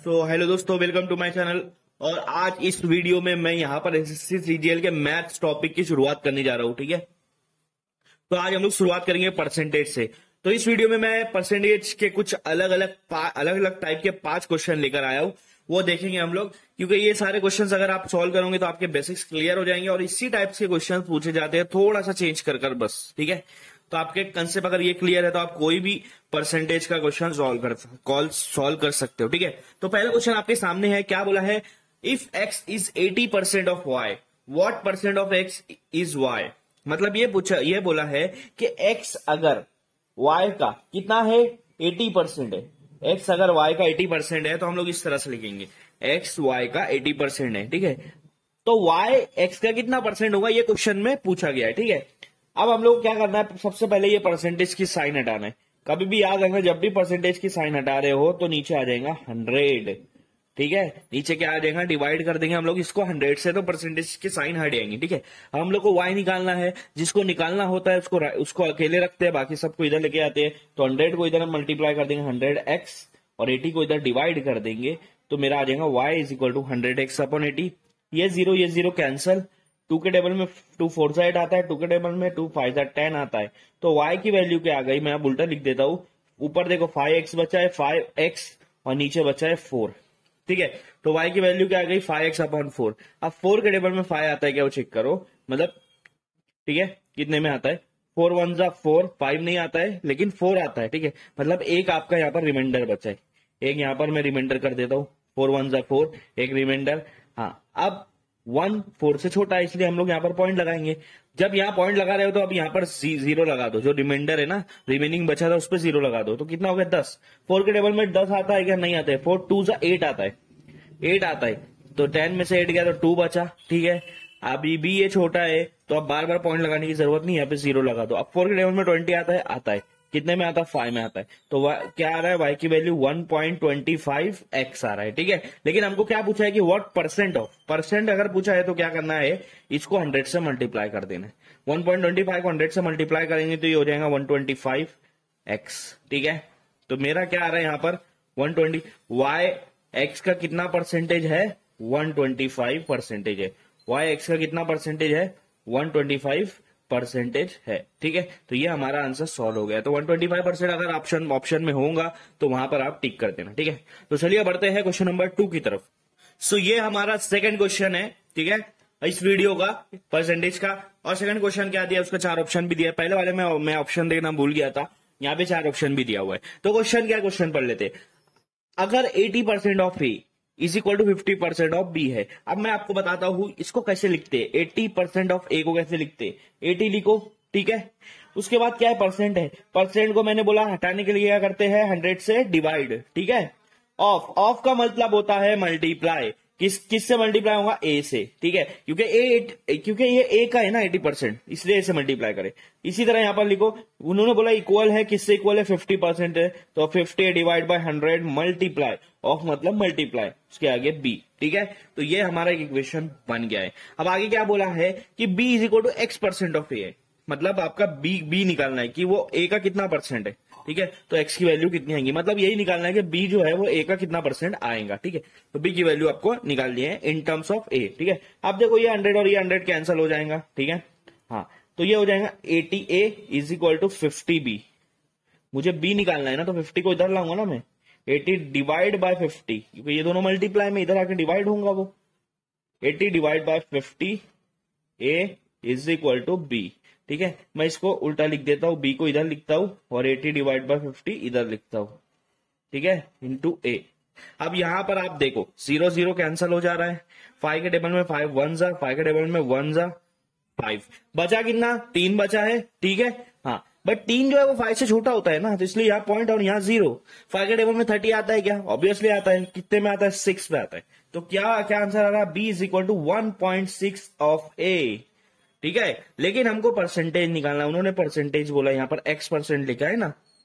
तो हेलो दोस्तों, welcome to my channel. और आज इस वीडियो में मैं यहाँ पर एसएससी सीजीएल के मैथ्स टॉपिक की शुरुआत करने जा रहा हूँ। ठीक है, तो आज हम लोग शुरुआत करेंगे परसेंटेज से। तो इस वीडियो में मैं परसेंटेज के कुछ अलग अलग टाइप के 5 क्वेश्चन लेकर आया हूँ, वो देखेंगे हम लोग। क्योंकि ये सारे क्वेश्चंस अगर आप सॉल्व करोगे तो आपके बेसिक्स क्लियर हो जाएंगे। और इसी टाइप के क्वेश्चन पूछे जाते हैं, थोड़ा सा चेंज कर बस। ठीक है, तो आपके कंसेप्ट अगर ये क्लियर है तो आप कोई भी परसेंटेज का क्वेश्चन सॉल्व कर सकते हो। ठीक है, तो पहला क्वेश्चन आपके सामने है। क्या बोला है? If x is 80% of y, what percent of x is y। मतलब ये बोला है कि x अगर y का कितना है, 80% है। x अगर y का 80% है तो हम लोग इस तरह से लिखेंगे, x y का 80% है। ठीक है, तो y x का कितना परसेंट होगा, ये क्वेश्चन में पूछा गया है। ठीक है, अब हम लोग क्या करना है, सबसे पहले ये परसेंटेज की साइन हटाना है। कभी भी याद रखना, जब भी परसेंटेज की साइन हटा रहे हो तो नीचे आ जाएगा 100। ठीक है, नीचे क्या आ जाएगा, डिवाइड कर देंगे हम लोग इसको 100 से, तो परसेंटेज की साइन हट जाएंगी। ठीक है, अब हम लोग को y निकालना है। जिसको निकालना होता है उसको अकेले रखते हैं, बाकी सबको इधर लेके आते हैं। तो 100 को इधर मल्टीप्लाई कर देंगे 100x, और 80 को इधर डिवाइड कर देंगे, तो मेरा आ जाएगा y is equal to 100x upon 80। ये जीरो कैंसल, 2 के टेबल में 2 4 8 आता है, 2 के टेबल में 2 5 10 आता है। तो y की वैल्यू क्या आ गई, मैं अब उल्टा लिख देता हूं। ऊपर देखो 5x बचा है, 5x, और नीचे बचा है 4। ठीक है, तो y की वैल्यू क्या आ गई, 5x अपॉन 4। अब 4 के टेबल में 5 आता है क्या, वो चेक करो। मतलब ठीक है, कितने में आता है, 4 1 जा 4, 5 नहीं आता है लेकिन 4 आता है। ठीक है, मतलब एक आपका यहाँ पर रिमाइंडर बचा है। एक यहाँ पर मैं रिमाइंडर कर देता हूँ, 4 1 जा 4, एक रिमाइंडर। हाँ, अब 1 4 से छोटा है, इसलिए हम लोग यहाँ पर पॉइंट लगाएंगे। जब यहाँ पॉइंट लगा रहे हो तो अब यहाँ पर 0 लगा दो। जो रिमाइंडर है ना, रिमेनिंग बचा था, उस पर 0 लगा दो, तो कितना हो गया 10। 4 के टेबल में 10 आता है क्या, नहीं आता है। 4 2 जा 8 आता है, 8 आता है। तो 10 में से 8 गया तो 2 बचा। ठीक है, अभी भी ये छोटा है, तो अब बार बार पॉइंट लगाने की जरूरत नहीं, यहाँ पे 0 लगा दो। अब 4 के टेबल में 20 आता है, कितने में आता है, 5 में आता है। तो क्या आ रहा है, y की वैल्यू 1.25x आ रहा है। ठीक है, लेकिन हमको क्या पूछा है कि व्हाट परसेंट ऑफ, परसेंट अगर पूछा है तो क्या करना है, इसको 100 से मल्टीप्लाई कर देना है। 1.25 को 100 से मल्टीप्लाई करेंगे तो ये हो जाएगा 125x। ठीक है, तो मेरा क्या आ रहा है यहाँ पर 120, y x का कितना परसेंटेज है, 125% है। y x का कितना परसेंटेज है, 125% है। ठीक है, तो ये हमारा आंसर सॉल्व हो गया। तो 125% अगर ऑप्शन में होगा तो वहां पर आप टिक कर देना। ठीक है, तो चलिए बढ़ते हैं क्वेश्चन नंबर 2 की तरफ। सो ये हमारा सेकंड क्वेश्चन है। ठीक है, इस वीडियो का परसेंटेज का। और सेकंड क्वेश्चन क्या दिया, उसका 4 ऑप्शन भी दिया। पहले वाले में मैं ऑप्शन देना भूल गया था, यहाँ पे 4 ऑप्शन भी दिया हुआ है। तो क्वेश्चन क्या, क्वेश्चन पढ़ लेते। अगर 80% of A is equal to 50% of B है। अब मैं आपको बताता हूं इसको कैसे लिखते हैं। 80% ऑफ ए को कैसे लिखते हैं, 80 लिखो। ठीक है, उसके बाद क्या है, परसेंट है। परसेंट को मैंने बोला हटाने के लिए क्या करते हैं, 100 से डिवाइड। ठीक है, ऑफ का मतलब होता है मल्टीप्लाई। किससे मल्टीप्लाई होगा, ए से। ठीक है, क्योंकि ये ए का है ना 80%, इसलिए ए से मल्टीप्लाई करें। इसी तरह यहां पर लिखो, उन्होंने बोला इक्वल है, किससे इक्वल है, 50% है, तो 50 डिवाइड बाय 100 मल्टीप्लाई, ऑफ मतलब मल्टीप्लाई, उसके आगे बी। ठीक है, तो ये हमारा एक इक्वेशन बन गया है। अब आगे क्या बोला है कि B is equal to x% of A है। मतलब आपका बी निकालना है कि वो ए का कितना परसेंट है। ठीक है, तो x की वैल्यू कितनी आएगी, मतलब यही निकालना है कि b जो है वो a का कितना परसेंट आएगा। ठीक है, तो b की वैल्यू आपको निकालनी है इन टर्म्स ऑफ a। ठीक है, अब देखो ये 100 और ये 100 कैंसिल हो जाएगा। ठीक है, हाँ, तो ये हो जाएगा 80a is equal to 50b। मुझे b निकालना है ना, तो 50 को इधर लाऊंगा ना मैं, 80 डिवाइड बाय 50, क्योंकि ये दोनों मल्टीप्लाई में इधर आके डिवाइड होगा। वो 80 divide by 50 a is equal to b। ठीक है, मैं इसको उल्टा लिख देता हूं, b को इधर लिखता हूं और 80 डिवाइड बाय 50 इधर लिखता हूं। ठीक है, इंटू a। अब यहां पर आप देखो 0 0 कैंसिल हो जा रहा है। 5 के टेबल में 5 1 जा, 5 के टेबल में 1 जा 5, बचा कितना, 3 बचा है। ठीक है, हाँ, बट 3 जो है वो 5 से छोटा होता है ना, तो इसलिए यहाँ पॉइंट और यहाँ 0। 5 के टेबल में 30 आता है क्या, ऑब्वियसली आता है। कितने में आता है, 6 पे आता है। तो क्या आंसर आ रहा है, b is equal to 1.6 of a। ठीक है, लेकिन हमको परसेंटेज निकालना, उन्होंने परसेंटेज बोला, यहाँ पर x% लिखा है ना।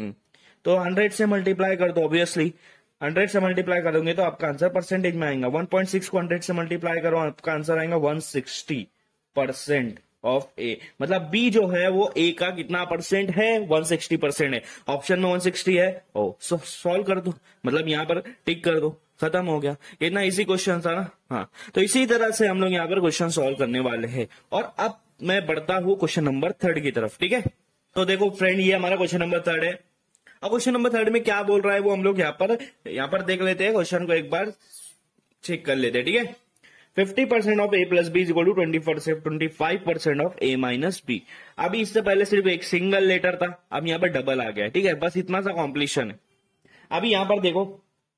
तो 100 से मल्टीप्लाई कर दो, ऑब्वियसली 100 से मल्टीप्लाई करोगे तो आपका आंसर परसेंटेज में आएगा। 1.6 को 100 से मल्टीप्लाई करो, आपका आंसर आएगा 160%। ऑफ ए, मतलब बी जो है वो ए का कितना परसेंट है, 160% है। ऑप्शन में 160 है। ओ सॉल्व कर दो, मतलब यहाँ पर टिक कर दो, खत्म हो गया। इतना इजी क्वेश्चन था ना। हाँ, तो इसी तरह से हम लोग यहाँ पर क्वेश्चन सॉल्व करने वाले हैं। और अब मैं बढ़ता हूं क्वेश्चन नंबर 3 की तरफ, ठीक है। तो देखो फ्रेंड, ये हमारा क्वेश्चन नंबर 3 है। अब क्वेश्चन नंबर 3 में क्या बोल रहा है वो हम लोग यहाँ पर देख लेते हैं। क्वेश्चन को एक बार चेक कर लेते हैं, ठीक है। 50% of A plus B is equal to 25% of A minus B. अभी इससे पहले सिर्फ एक सिंगल लेटर था, अब यहाँ पर डबल आ गया है, ठीक है। बस इतना सा कॉम्प्लीशन है। अभी यहाँ पर देखो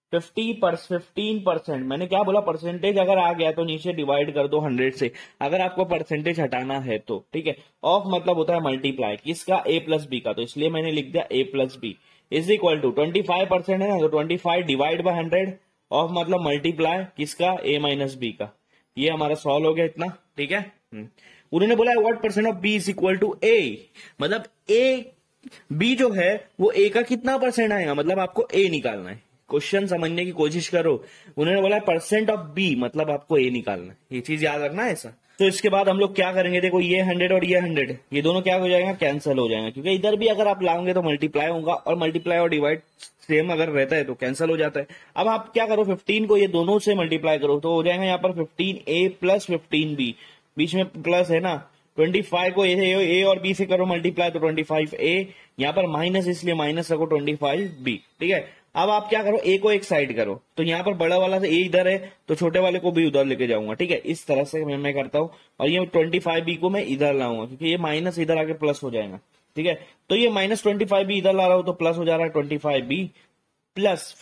15%, मैंने क्या बोला, परसेंटेज अगर आ गया तो नीचे डिवाइड कर दो 100 से, अगर आपको परसेंटेज हटाना है तो, ठीक है। ऑफ मतलब होता है मल्टीप्लाई, किसका, ए प्लस बी का, तो इसलिए मैंने लिख दिया A plus B is equal to 25% है ना, तो 25 डिवाइड बाय 100, ऑफ मतलब मल्टीप्लाई किसका, ए माइनस बी का। ये हमारा सॉल्व हो गया इतना, ठीक है। उन्होंने बोला what percent of B is equal to A, मतलब ए बी जो है वो ए का कितना परसेंट आएगा, मतलब आपको ए निकालना है। क्वेश्चन समझने की कोशिश करो। उन्होंने बोला परसेंट ऑफ बी, मतलब आपको ए निकालना है। ये चीज याद रखना है ऐसा। तो इसके बाद हम लोग क्या करेंगे, देखो ये 100 और ये 100, ये दोनों क्या हो जाएगा, कैंसिल हो जाएगा, क्योंकि इधर भी अगर आप लाओगे तो मल्टीप्लाई होगा, और मल्टीप्लाई और डिवाइड सेम अगर रहता है तो कैंसिल हो जाता है। अब आप क्या करो, 15 को ये दोनों से मल्टीप्लाई करो, तो हो जाएगा यहाँ पर 15a प्लस 15b, बीच में प्लस है ना। 25 को ए और बी से करो मल्टीप्लाई, तो 25a, यहाँ पर माइनस इसलिए माइनस रखो 25b, ठीक है। अब आप क्या करो, ए को एक साइड करो, तो यहाँ पर बड़ा वाला ए इधर है तो छोटे वाले को भी उधर लेके जाऊंगा, ठीक है। इस तरह से मैं करता हूँ, और ये 25b को मैं इधर लाऊंगा, क्योंकि ये माइनस इधर आके प्लस हो जाएगा, ठीक है। तो ये माइनस 25b इधर ला रहा हूं तो प्लस हो जा रहा है 25b प्लस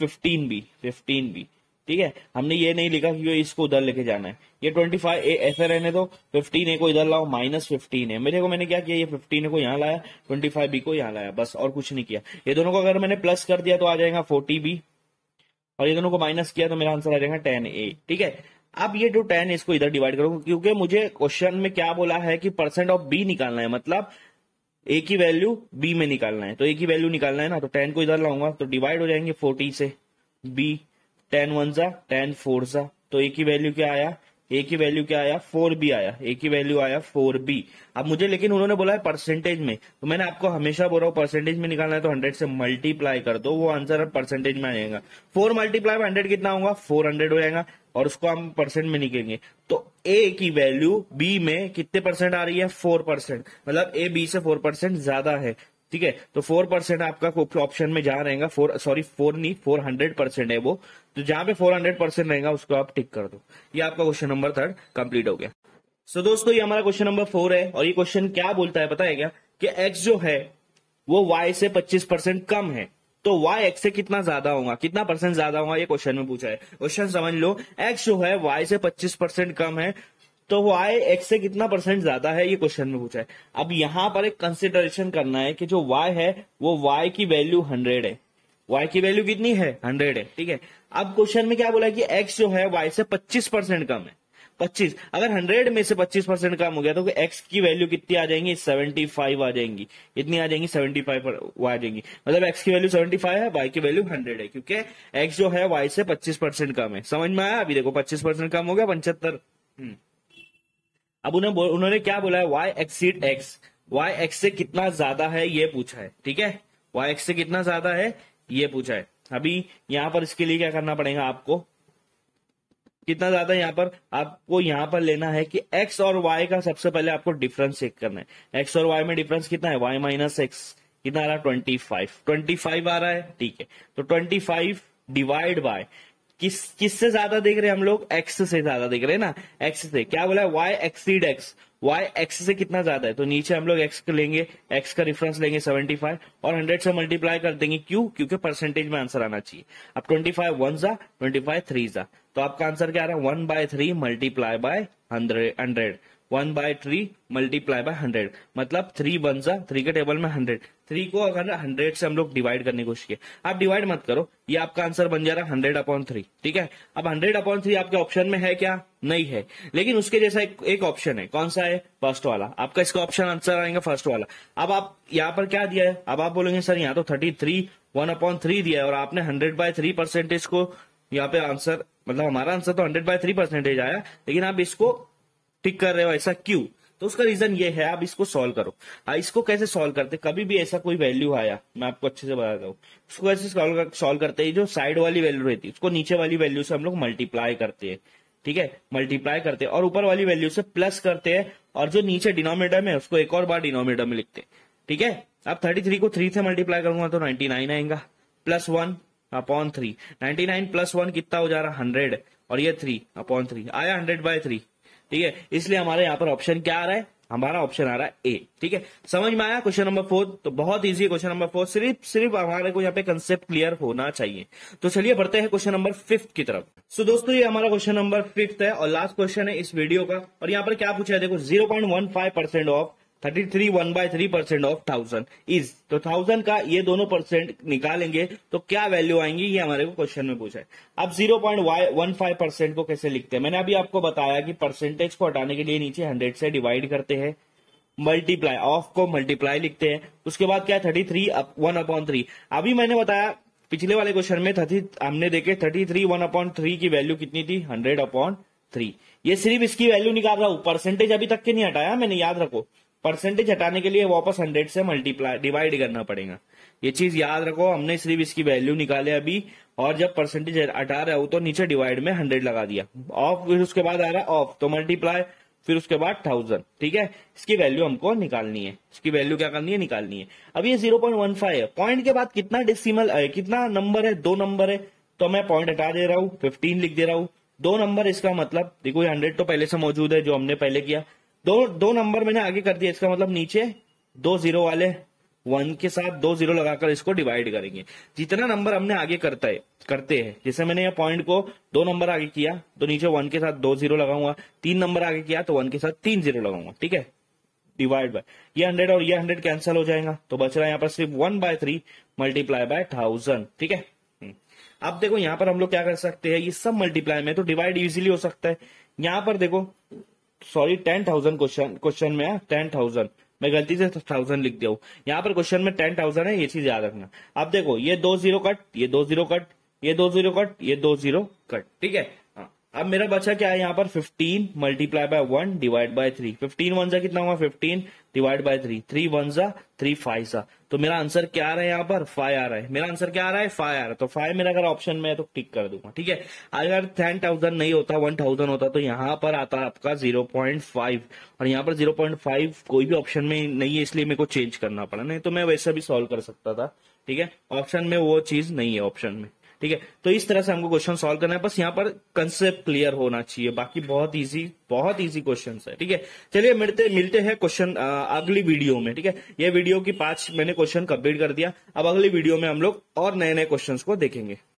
15b, ठीक है। हमने ये नहीं लिखा कि इसको उधर लेके जाना है। ये 25 ए ऐसे रहने दो, 15 ए को इधर लाओ, माइनस 15 है। मैंने क्या किया, ये 15 को यहाँ लाया, 25b को यहाँ लाया, बस और कुछ नहीं किया। ये दोनों को अगर मैंने प्लस कर दिया तो आ जाएगा 40b, और ये दोनों को माइनस किया तो मेरा आंसर आ जाएगा 10a, ठीक है। अब ये जो 10 इसको इधर डिवाइड करो, क्योंकि मुझे क्वेश्चन में क्या बोला है कि परसेंट ऑफ बी निकालना है, मतलब ए की वैल्यू बी में निकालना है, तो ए की वैल्यू निकालना है ना, तो 10 को इधर लाऊंगा तो डिवाइड हो जाएंगे 40 से, बी 10 1 जा 10 4 जा, तो ए की वैल्यू क्या आया, ए की वैल्यू क्या आया, 4b आया, ए की वैल्यू आया 4b। अब मुझे लेकिन उन्होंने बोला है परसेंटेज में, तो मैंने आपको हमेशा बोल रहा हूँ परसेंटेज में निकालना है तो 100 से मल्टीप्लाई कर दो, वो आंसर परसेंटेज में आएगा। 4 मल्टीप्लाई 100 कितना होगा, 400 हो जाएगा, और उसको हम परसेंट में निकलेंगे, तो ए की वैल्यू बी में कितने परसेंट आ रही है, 4%, मतलब ए बी से 4% ज्यादा है, ठीक है। तो 4% आपका ऑप्शन में जहां रहेगा, 400% है वो, तो जहां पे 400% रहेगा उसको आप टिक कर दो। ये आपका क्वेश्चन नंबर 3 कंप्लीट हो गया। सो दोस्तों, ये हमारा क्वेश्चन नंबर 4 है, और ये क्वेश्चन क्या बोलता है पता है क्या, कि x जो है वो y से 25% कम है, तो y x से कितना ज्यादा होगा, कितना परसेंट ज्यादा होगा, ये क्वेश्चन में पूछा है। क्वेश्चन समझ लो, x जो है y से 25% कम है, तो y x से कितना परसेंट ज्यादा है, ये क्वेश्चन में पूछा है। अब यहां पर एक कंसिडरेशन करना है कि जो y है वो y की वैल्यू 100 है, y की वैल्यू कितनी है, 100 है, ठीक है। अब क्वेश्चन में क्या बोला है कि x जो है y से 25% कम है, 25, अगर 100 में से 25% कम हो गया तो x की वैल्यू कितनी आ जाएंगी, 75 आ जाएंगी, इतनी आ जाएंगी 75 आ जाएंगी, मतलब x की वैल्यू 75 है, y की वैल्यू 100 है, क्योंकि x जो है y से 25% कम है। समझ में आया, अभी देखो 25% कम हो गया 75। अब उन्होंने क्या बोला है, y exceed x, y x से कितना ज्यादा है ये पूछा है, ठीक है। y x से कितना ज्यादा है ये पूछा है। अभी यहां पर इसके लिए क्या करना पड़ेगा, आपको कितना ज्यादा, यहाँ पर आपको यहाँ पर लेना है कि x और y का सबसे पहले आपको डिफरेंस चेक करना है। x और y में डिफरेंस कितना है, y माइनस एक्स, कितना आ रहा है 25 आ रहा है, ठीक है। तो 25 डिवाइड बाय किससे ज्यादा देख रहे हैं हम लोग, x से ज्यादा देख रहे हैं ना, x से। क्या बोला है, y exceed x, y x से कितना ज्यादा है, तो नीचे हम लोग x को लेंगे, x का डिफरेंस लेंगे 75 और 100 से मल्टीप्लाई कर देंगे, क्यों, क्योंकि परसेंटेज में आंसर आना चाहिए। अब 25 1 जा 25 3 जा, तो आपका आंसर क्या आ रहा है, 1/3 मल्टीप्लाई बाय 100, 1/3 मल्टीप्लाई बाय 100, मतलब 3 1 जा 3 के टेबल में 100, 3 को अगर 100 से हम लोग डिवाइड करने की कोशिश किए, आप डिवाइड मत करो, ये आपका आंसर बन जा रहा है 100/3, ठीक है। अब 100/3 आपके ऑप्शन में है क्या, नहीं है, लेकिन उसके जैसा एक ऑप्शन है, कौन सा है, फर्स्ट वाला, आपका इसका ऑप्शन आंसर आएगा फर्स्ट वाला। अब आप यहाँ पर क्या दिया है, अब आप बोलेंगे सर यहाँ तो 33 1/3 दिया है, और आपने 100/3 परसेंटेज को यहाँ पे आंसर, मतलब हमारा आंसर तो 100/3 परसेंटेज आया, लेकिन आप इसको टिक कर रहे हो, ऐसा क्यों, तो उसका रीजन ये है, आप इसको सॉल्व करो। इसको कैसे सॉल्व करते, कभी भी ऐसा कोई वैल्यू आया, मैं आपको अच्छे से बताता हूँ, उसको कैसे सॉल्व करते हैं। जो साइड वाली वैल्यू रहती है उसको नीचे वाली वैल्यू से हम लोग मल्टीप्लाई करते हैं, ठीक है, मल्टीप्लाई करते हैं और ऊपर वाली वैल्यू से प्लस करते हैं, और जो नीचे डिनोमिनेटर में उसको एक और बार डिनोमिनेटर में लिखते हैं, ठीक है। अब 33 को 3 से मल्टीप्लाई करूंगा तो 99 आएगा, प्लस 1/3, 99 प्लस 1 कितना हो जा रहा 100, और ये 3/3 आया 100/3, ठीक है। इसलिए हमारे यहाँ पर ऑप्शन क्या आ रहा है, हमारा ऑप्शन आ रहा है ए, ठीक है। समझ में आया क्वेश्चन नंबर 4? तो बहुत इजी है क्वेश्चन नंबर 4, सिर्फ हमारे को यहाँ पे कंसेप्ट क्लियर होना चाहिए। तो चलिए बढ़ते हैं क्वेश्चन नंबर 5 की तरफ। सो दोस्तों ये हमारा क्वेश्चन नंबर 5 है और लास्ट क्वेश्चन है इस वीडियो का। और यहाँ पर क्या पूछा है, देखो 0.15% ऑफ 33 1/3% ऑफ 1000 इज, तो 1000 का ये दोनों परसेंट निकालेंगे तो क्या वैल्यू आएंगी, ये हमारे को क्वेश्चन में पूछा है। अब 0.15% को कैसे लिखते हैं, मैंने अभी आपको बताया कि परसेंटेज को हटाने के लिए नीचे 100 से डिवाइड करते हैं, मल्टीप्लाई ऑफ को मल्टीप्लाई लिखते हैं, उसके बाद क्या 33 1/3। अभी मैंने बताया पिछले वाले क्वेश्चन में हमने देखे 33 1/3 की वैल्यू कितनी थी 100/3। ये सिर्फ इसकी वैल्यू निकाल रहा हूं, परसेंटेज अभी तक के नहीं हटाया मैंने, याद रखो। परसेंटेज हटाने के लिए वापस 100 से मल्टीप्लाई डिवाइड करना पड़ेगा, ये चीज याद रखो। हमने सिर्फ इसकी वैल्यू निकाले अभी, और जब परसेंटेज हटा रहा हूं तो नीचे डिवाइड में 100 लगा दिया, ऑफ, फिर उसके बाद आ रहा है ऑफ तो मल्टीप्लाई, फिर उसके बाद 1000, ठीक है। इसकी वैल्यू हमको निकालनी है, इसकी वैल्यू क्या करनी है, निकालनी है। अब ये 0.15 है, पॉइंट के बाद कितना डेसिमल है, कितना नंबर है, 2 नंबर है, तो मैं पॉइंट हटा दे रहा हूं, 15 लिख दे रहा हूं, 2 नंबर। इसका मतलब देखो ये 100 तो पहले से मौजूद है जो हमने पहले किया, दो नंबर मैंने आगे कर दिया, इसका मतलब नीचे 2 0 वाले 1 के साथ 2 0 लगाकर इसको डिवाइड करेंगे। जितना नंबर हमने आगे करते हैं, जैसे मैंने ये पॉइंट को 2 नंबर आगे किया तो नीचे 1 के साथ 2 0 लगाऊंगा, 3 नंबर आगे किया तो 1 के साथ 3 0 लगाऊंगा, ठीक है, डिवाइड बाय ये 100 और ये 100 कैंसिल हो जाएगा, तो बच रहा है यहाँ पर सिर्फ 1/3 मल्टीप्लाई बाय 1000, ठीक है। अब देखो यहाँ पर हम लोग क्या कर सकते हैं, ये सब मल्टीप्लाई में तो डिवाइड इजीली हो सकता है। यहाँ पर देखो सॉरी 10,000 क्वेश्चन में है 10,000, मैं गलती से 1000 लिख दिया हूं, यहाँ पर क्वेश्चन में 10,000 है, ये चीज याद रखना। अब देखो ये 2 0 कट, ये 2 0 कट, ये 2 0 कट, ये 2 0 कट, ठीक है। हाँ, अब मेरा बचा क्या है यहाँ पर 15 मल्टीप्लाई बाय 1 डिवाइड बाय 3, 15 1 जा कितना हुआ 15 डिवाइड बाय 3, 3 1 जा 3 5 जा, तो मेरा आंसर क्या आ रहा है यहाँ पर 5 आ रहा है, मेरा आंसर क्या आ रहा है 5 आ रहा है, तो 5 मेरा अगर ऑप्शन में है तो टिक कर दूंगा, ठीक है। अगर 10,000 नहीं होता 1,000 होता तो यहाँ पर आता आपका 0.5, और यहाँ पर 0.5 कोई भी ऑप्शन में नहीं है, इसलिए मेरे को चेंज करना पड़ा, नहीं तो मैं वैसे भी सॉल्व कर सकता था, ठीक है। ऑप्शन में वो चीज नहीं है ऑप्शन में, ठीक है। तो इस तरह से हमको क्वेश्चन सॉल्व करना है, बस यहाँ पर कंसेप्ट क्लियर होना चाहिए, बाकी बहुत इजी क्वेश्चन है, ठीक है। चलिए मिलते हैं क्वेश्चन अगली वीडियो में, ठीक है। ये वीडियो की 5 मैंने क्वेश्चन कंप्लीट कर दिया, अब अगली वीडियो में हम लोग और नए क्वेश्चंस को देखेंगे।